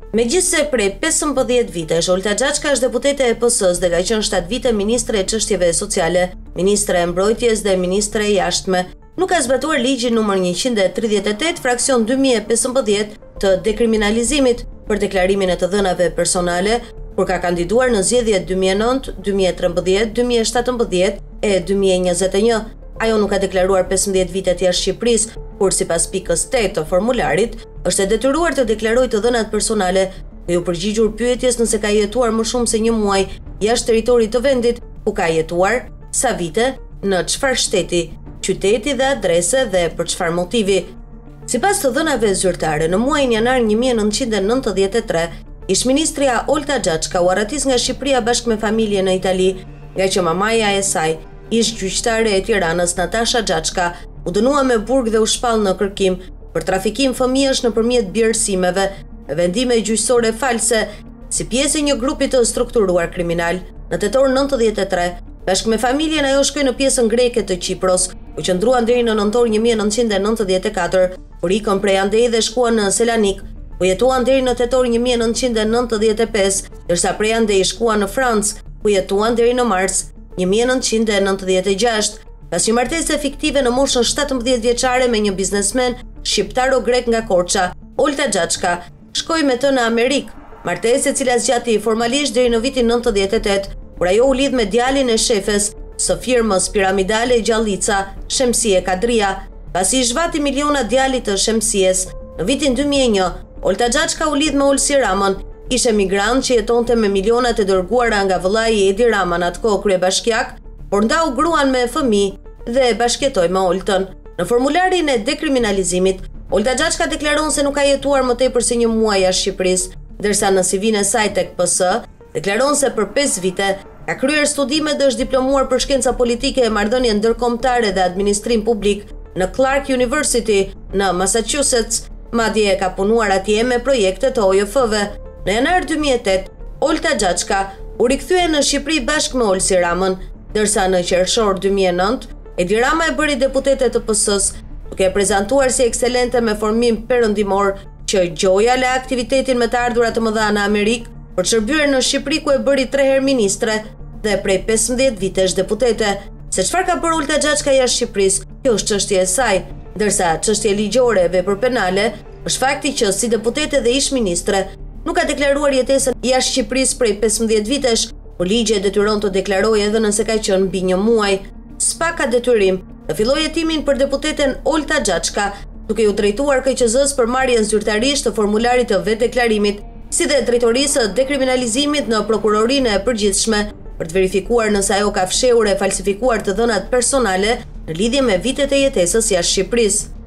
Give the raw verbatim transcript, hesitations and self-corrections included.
Megjithse prej pesëmbëdhjetë vitesh, Olta Xhaçka është deputete e P S-s dhe ka qenë shtatë vite ministre e çështjeve sociale, ministre e mbrojtjes dhe ministre e jashtme, nuk ka zbatuar ligjin numër njëqind e tridhjetë e tetë fraksion dy mijë e pesëmbëdhjetë të dekriminalizimit për deklarimin e të dhënave personale, kur ka kandiduar në zgjedhjet dy mijë e nëntë, dy mijë e trembëdhjetë, dy mijë e shtatëmbëdhjetë e dy mijë e njëzet e një. Ajo nuk ka deklaruar pesëmbëdhjetë vite jashtë Shqipërisë, kur sipas pikës tetë të formularit, është e detyruar të deklarojë të dhënat personale, dhe u përgjigjur pyetjes nëse ka jetuar më shumë se një muaj jashtë territorit të vendit ku ka jetuar, sa vite, në çfarë shteti, qyteti dhe adrese dhe për çfarë motivi. Sipas të dhënave zyrtare, në muajin janar një mijë e nëntëqind e nëntëdhjetë e tre, ish-ministrja Olta Xhaçka u arratis nga Shqipëria bashkë me familje në Itali, nga që mamaja e saj, ish-gjyqtare e Tiranës Natasha Xhaçka, u dënua me burg dhe u shpall në kërkim për trafikim fëmijësh nëpërmjet bjerësimeve e vendime gjyqësore false si pjesë e një grupi të strukturuar kriminal. Në tetor nëntëdhjetë e tre, bashkë me familjen ajo shkoi në pjesën greke të Qipros, ku qëndruan deri në nëntor një mijë e nëntëqind e nëntëdhjetë e katër, kur ikën prej andej dhe shkuan në Selanik, ku jetuan deri në tetor një mijë e nëntëqind e nëntëdhjetë e pesë, ndërsa prej andej shkuan në Francë, ku jetuan deri në mars një mijë e nëntëqind e nëntëdhjetë e gjashtë. Pas një martese fiktive në moshën shtatëmbëdhjetë vjeçare me një biznesmen shqiptaro-grek nga Korça, Olta Xhaçka shkoi me të në Amerikë, martesë e cila zgjati formalisht deri në vitin nëntëdhjetë e tetë, kur ajo u lidh me djalin e shefes së firmës piramidale Gjallica, Shemsie Kadria. Pasi i zhvati miliona djalit të Shemsies, në vitin dy mijë e një, Olta Xhaçka u lidh me Olsi Ramën, ishte migrant që jetonte me milionat e dërguara nga vëllai i Edi Rama, në atë kohë kryebashkiak, por ndau gruan me fëmijë dhe bashkëtoi me Oltën. Në formularin e dekriminalizimit, Olta Xhaçka deklaron se nuk ka jetuar më tepër se një muaj jashtë Shqipërisë, ndërsa në C V-n e saj tek P S deklaron se për pesë vite ka kryer studime dhe është diplomuar për shkenca politike e marrëdhënie ndërkombëtare dhe administrim publik në Clark University në Massachusetts, madje ka punuar atje me projekte të O J F-ve. Në janar dy mijë e tetë, Olta Xhaçka u rikthye në Shqipëri bashkë me Olsi Ramën, ndërsa në qershor dy mijë e nëntë, Edi Rama e bëri deputete të P S-s, duke e prezantuar si ekselente me formim perëndimor, që gjoja le aktivitetin me të ardhurat të mëdha në Amerikë për shërbyer në Shqipëri ku e bëri tre herë ministre dhe prej pesëmbëdhjetë vitesh deputete. Se çfarë ka bërë Olta Xhaçka jashtë Shqipërisë, kjo është çështje e saj, ndërsa çështje ligjore e vepër penale është fakti që si deputete dhe ish ministre nuk ka deklaruar jetesën jashtë Shqipërisë prej pesëmbëdhjetë vitesh, por ligji e detyron të deklarojë edhe nëse ka qenë mbi një muaj. S'pa ka detyrim të fillojë hetimin për deputeten Olta Xhaçka, duke u drejtuar K Q Z-s për marrjen zyrtarisht të formularit të vetdeklarimit, si dhe drejtorisë së dekriminalizimit në prokurorinë e përgjithshme, për të verifikuar nëse ajo ka fshehur e falsifikuar të dhënat personale në lidhje me vitet e jetesës jashtë Shqipërisë.